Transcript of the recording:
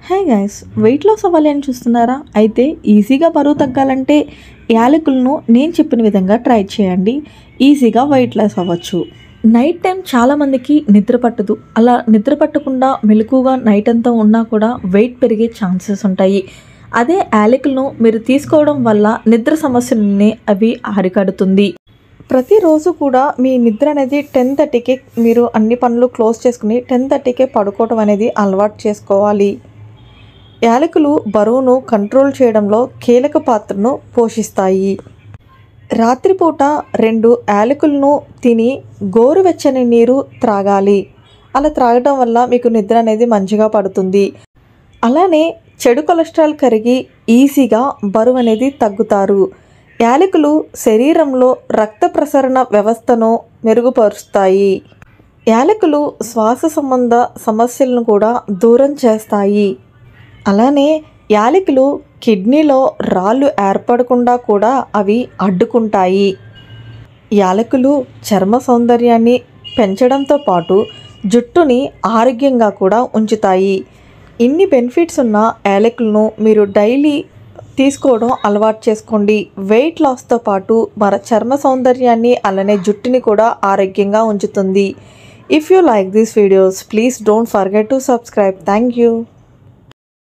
Hi guys, weight loss అవ్వాలి అని చూస్తున్నారా? అయితే ఈజీగా బరువు తగ్గాలంటే యాలకులను నేను చెప్పిన విధంగా ట్రై చేయండి. ఈజీగా వెయిట్ లాస్ అవ్వచ్చు. నైట్ టైం చాలామందికి నిద్ర పట్టదు. అలా నిద్ర పట్టకుండా మెలకుగా నైట్ అంతా ఉన్నా కూడా వెయిట్ పెరిగే ఛాన్సెస్ ఉంటాయి. అదే యాలకులను మీరు తీసుకోవడం వల్ల నిద్ర సమస్యలని అవి అరికడుతుంది. ప్రతిరోజు కూడా మీ నిద్ర అనేది 10:30కే మీరు అన్ని పనులు క్లోజ్ చేసుకుని 10:30కే పడుకోవడం అనేది అలవాటు చేసుకోవాలి. యాలకులు బరువును కంట్రోల్ చేయడంలో కీలక పాత్రను పోషిస్తాయి. రాత్రిపూట 2 యాలకులను తిని గోరువెచ్చని నీరు త్రాగాలి. అలా త్రాగడం వల్ల మీకు నిద్ర అనేది మంచిగా పడుతుంది. అలానే చెడు కొలెస్ట్రాల్ కరిగి ఈజీగా బరువు అనేది తగ్గుతారు. యాలకులు శరీరంలో రక్త ప్రసరణ వ్యవస్థను మెరుగుపరుస్తాయి. యాలకులు శ్వాస సంబంధ సమస్యలను కూడా దూరం చేస్తాయి. అలానే యాలకులు కిడ్నీలో రాళ్ళు ఏర్పడకుండా కూడా అవి అడ్డుకుంటాయి. యాలకులు చర్మ సౌందర్యాన్ని పెంచడంతో పాటు జుట్టుని ఆరోగ్యంగా కూడా ఉంచుతాయి. ఇన్ని బెనిఫిట్స్ ఉన్న యాలకులను మీరు డైలీ తీసుకోవడం అలవాటు చేసుకోండి. వెయిట్ లాస్తో పాటు మన చర్మ సౌందర్యాన్ని అలానే జుట్టుని కూడా ఆరోగ్యంగా ఉంచుతుంది. If you like these videos, please don't forget to subscribe. Thank you.